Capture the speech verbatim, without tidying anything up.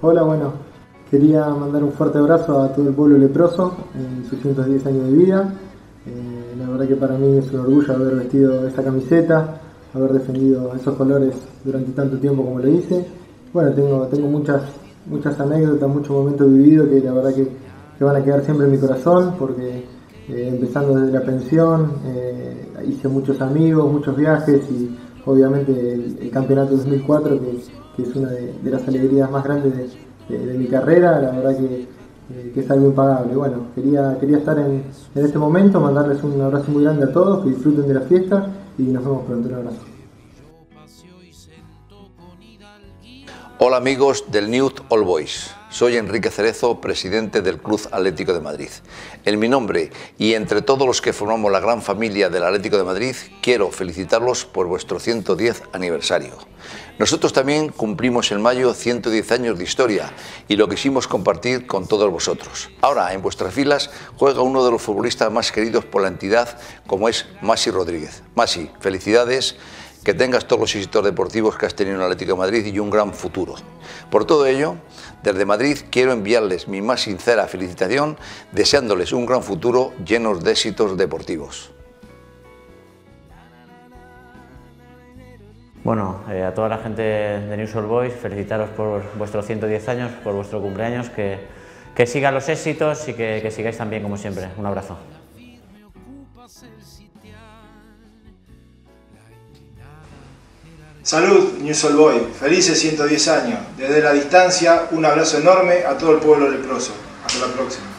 Hola, bueno, quería mandar un fuerte abrazo a todo el pueblo leproso en sus ciento diez años de vida. Eh, la verdad que para mí es un orgullo haber vestido esa camiseta, haber defendido esos colores durante tanto tiempo como lo hice. Bueno, tengo, tengo muchas, muchas anécdotas, muchos momentos vividos que la verdad que, que van a quedar siempre en mi corazón, porque eh, empezando desde la pensión, eh, hice muchos amigos, muchos viajes y obviamente el, el campeonato dos mil cuatro, que, que es una de, de las alegrías más grandes de, de, de mi carrera, la verdad que, eh, que es algo impagable. Bueno, quería, quería estar en, en este momento, mandarles un abrazo muy grande a todos, que disfruten de la fiesta y nos vemos pronto. Un abrazo. Hola amigos del Newell's Old Boys, soy Enrique Cerezo, presidente del Club Atlético de Madrid. En mi nombre y entre todos los que formamos la gran familia del Atlético de Madrid, quiero felicitarlos por vuestro ciento diez aniversario. Nosotros también cumplimos en mayo ciento diez años de historia y lo quisimos compartir con todos vosotros. Ahora en vuestras filas juega uno de los futbolistas más queridos por la entidad, como es Masi Rodríguez. Masi, felicidades. Que tengas todos los éxitos deportivos que has tenido en el Atlético de Madrid y un gran futuro. Por todo ello, desde Madrid quiero enviarles mi más sincera felicitación, deseándoles un gran futuro lleno de éxitos deportivos. Bueno, eh, a toda la gente de Newell's Old Boys, felicitaros por vuestros ciento diez años, por vuestro cumpleaños, que, que sigan los éxitos y que, que sigáis tan bien como siempre. Un abrazo. Salud, Newell's Old Boys, felices ciento diez años. Desde la distancia, un abrazo enorme a todo el pueblo leproso. Hasta la próxima.